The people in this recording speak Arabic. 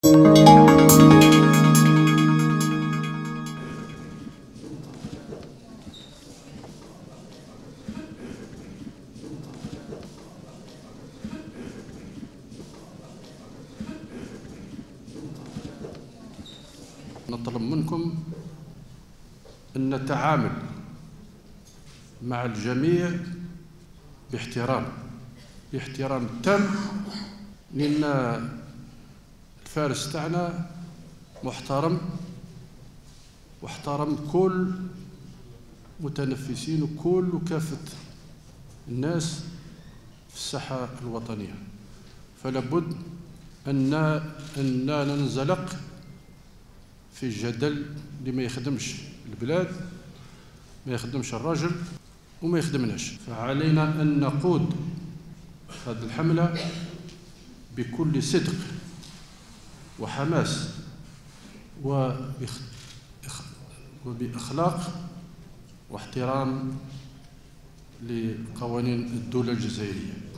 نطلب منكم أن نتعامل مع الجميع باحترام تام، لأن الفارس تاعنا محترم واحترم كل متنفسين وكافة الناس في الساحة الوطنية، فلا بد أن ننزلق في الجدل اللي ما يخدمش البلاد، ما يخدمش الرجل وما يخدمناش. فعلينا أن نقود هذه الحملة بكل صدق وحماس وبأخلاق واحترام لقوانين الدولة الجزائرية.